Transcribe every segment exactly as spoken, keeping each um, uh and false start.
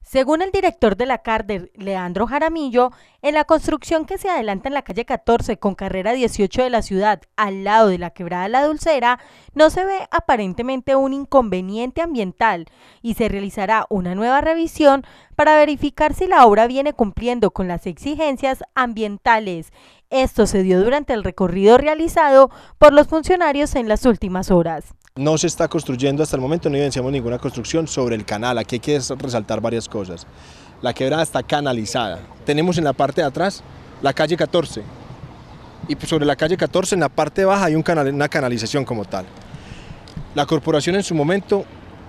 Según el director de la Carder, Leandro Jaramillo, en la construcción que se adelanta en la calle catorce con carrera dieciocho de la ciudad, al lado de la quebrada La Dulcera, no se ve aparentemente un inconveniente ambiental y se realizará una nueva revisión para verificar si la obra viene cumpliendo con las exigencias ambientales. Esto se dio durante el recorrido realizado por los funcionarios en las últimas horas. No se está construyendo hasta el momento, no evidenciamos ninguna construcción sobre el canal. Aquí hay que resaltar varias cosas. La quebrada está canalizada. Tenemos en la parte de atrás la calle catorce y sobre la calle catorce en la parte baja hay un canal, una canalización como tal. La corporación en su momento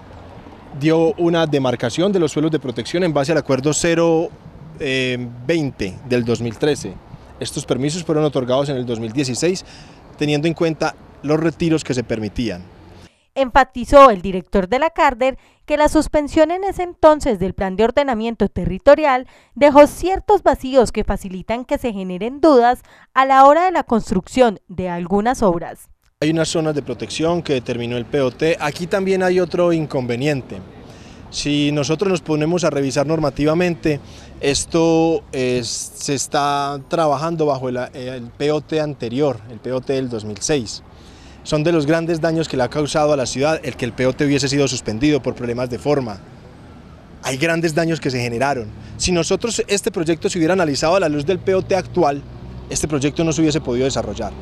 dio una demarcación de los suelos de protección en base al acuerdo cero veinte del dos mil trece. Estos permisos fueron otorgados en el dos mil dieciséis teniendo en cuenta los retiros que se permitían. Enfatizó el director de la Carder que la suspensión en ese entonces del plan de ordenamiento territorial dejó ciertos vacíos que facilitan que se generen dudas a la hora de la construcción de algunas obras. Hay unas zonas de protección que determinó el P O T. Aquí también hay otro inconveniente. Si nosotros nos ponemos a revisar normativamente, esto es, se está trabajando bajo el, el P O T anterior, el P O T del dos mil seis. Son de los grandes daños que le ha causado a la ciudad el que el P O T hubiese sido suspendido por problemas de forma. Hay grandes daños que se generaron. Si nosotros este proyecto se hubiera analizado a la luz del P O T actual, este proyecto no se hubiese podido desarrollar.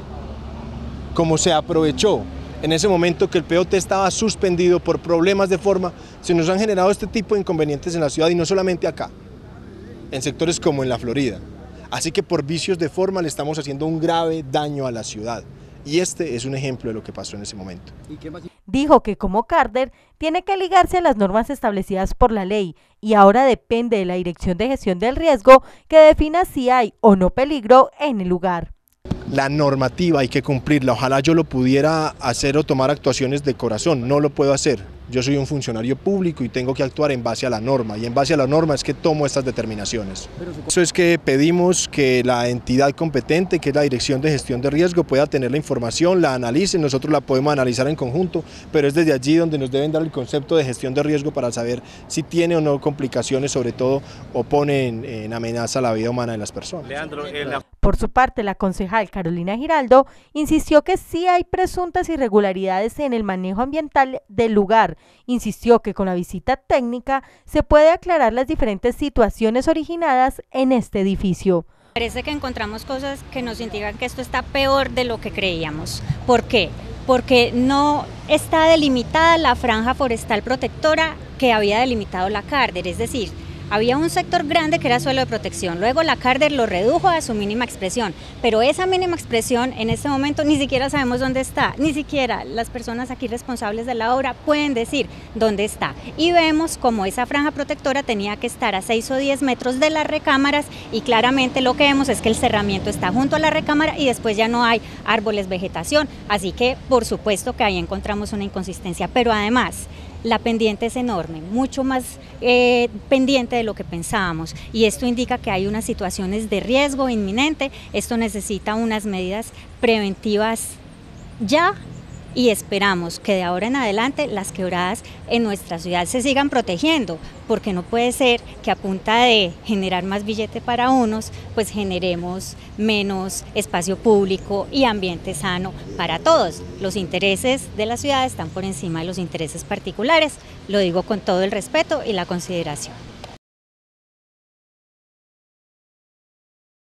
Como se aprovechó en ese momento que el P O T estaba suspendido por problemas de forma, se nos han generado este tipo de inconvenientes en la ciudad y no solamente acá, en sectores como en la Florida. Así que por vicios de forma le estamos haciendo un grave daño a la ciudad. Y este es un ejemplo de lo que pasó en ese momento. Dijo que como Carder tiene que ligarse a las normas establecidas por la ley y ahora depende de la Dirección de Gestión del Riesgo que defina si hay o no peligro en el lugar. La normativa hay que cumplirla, ojalá yo lo pudiera hacer o tomar actuaciones de corazón, no lo puedo hacer. Yo soy un funcionario público y tengo que actuar en base a la norma y en base a la norma es que tomo estas determinaciones. Eso es que pedimos que la entidad competente, que es la Dirección de Gestión de Riesgo, pueda tener la información, la analice, nosotros la podemos analizar en conjunto, pero es desde allí donde nos deben dar el concepto de gestión de riesgo para saber si tiene o no complicaciones, sobre todo o pone en, en amenaza la vida humana de las personas. Leandro, en la... Por su parte, la concejal Carolina Giraldo insistió que sí hay presuntas irregularidades en el manejo ambiental del lugar. Insistió que con la visita técnica se puede aclarar las diferentes situaciones originadas en este edificio. Parece que encontramos cosas que nos indican que esto está peor de lo que creíamos. ¿Por qué? Porque no está delimitada la franja forestal protectora que había delimitado la Carder, es decir, había un sector grande que era suelo de protección, luego la Carder lo redujo a su mínima expresión, pero esa mínima expresión en este momento ni siquiera sabemos dónde está, ni siquiera las personas aquí responsables de la obra pueden decir dónde está. Y vemos como esa franja protectora tenía que estar a seis o diez metros de las recámaras y claramente lo que vemos es que el cerramiento está junto a la recámara y después ya no hay árboles, vegetación, así que por supuesto que ahí encontramos una inconsistencia, pero además la pendiente es enorme, mucho más eh, pendiente de lo que pensábamos y esto indica que hay unas situaciones de riesgo inminente, esto necesita unas medidas preventivas ya y esperamos que de ahora en adelante las quebradas en nuestra ciudad se sigan protegiendo, porque no puede ser que a punta de generar más billete para unos, pues generemos menos espacio público y ambiente sano para todos. Los intereses de la ciudad están por encima de los intereses particulares, lo digo con todo el respeto y la consideración.